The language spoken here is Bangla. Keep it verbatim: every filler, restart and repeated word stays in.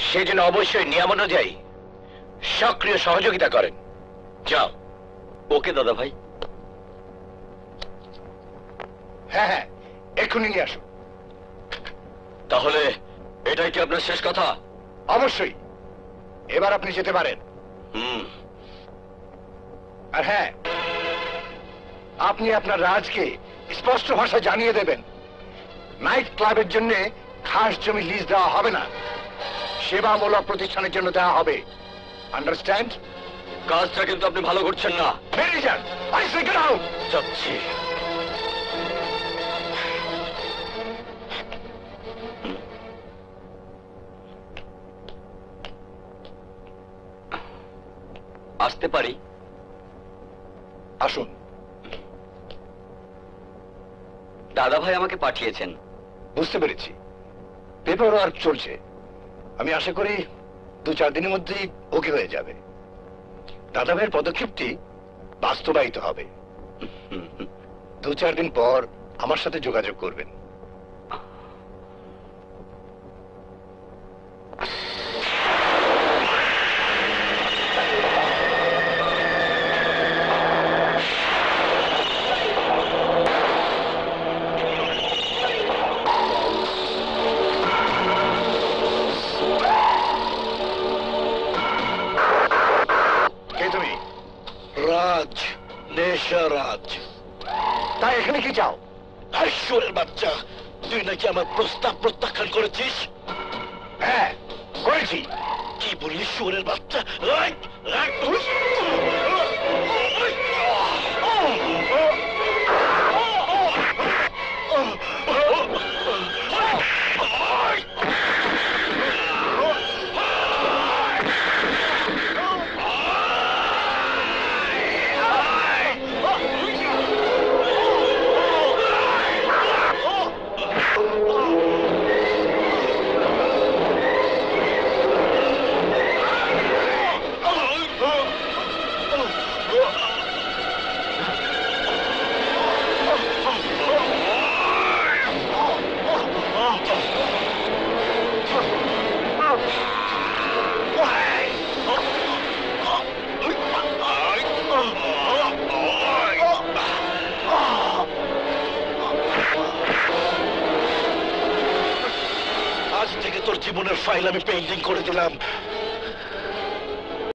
সেই জন্য অবশ্যই নিয়ম অনুযায়ী সক্রিয় সহযোগিতা করেন। যাও। ওকে দাদা ভাই। হ্যাঁ হ্যাঁ, এক্ষুনি নিয়ে আসো। তাহলে এটাই কি আপনার শেষ কথা? অবশ্যই, এবার আপনি যেতে পারেন। হুম। আর হ্যাঁ, আপনি আপনার রাজকে স্পষ্ট ভাষা জানিয়ে দেবেন নাইট ক্লাবের জন্য খাস জমি লিজ দেওয়া হবে না, সেবামূলক প্রতিষ্ঠানের জন্য দেওয়া হবে। আন্ডারস্ট্যান্ড? কাজটা কিন্তু আপনি ভালো করছেন না। বেরিয়ে যান। I say get out. যাচ্ছি। আসতে পারি? আসুন। দাদা ভাই আমাকে পাঠিয়েছেন। বুঝতে পেরেছি, পেপার ওয়ার্ক চলছে। আমি আশা করি দু চার দিনের মধ্যেই ওকে হয়ে যাবে। দাদা ভাইয়ের পদক্ষেপটি বাস্তবায়িত হবে। দু চার দিন পর আমার সাথে যোগাযোগ করবেন। রাজ, নেশা রাজ। তাই এখানে কি চাও? ঈশ্বরের বাচ্চা, তুই নাকি আমার প্রস্তাব প্রত্যাখ্যান করেছিস? হ্যাঁ করেছি। কি বললি ঈশ্বরের বাচ্চা? আজ থেকে তোর জীবনের ফাইল আমি পেইন্টিং করে দিলাম।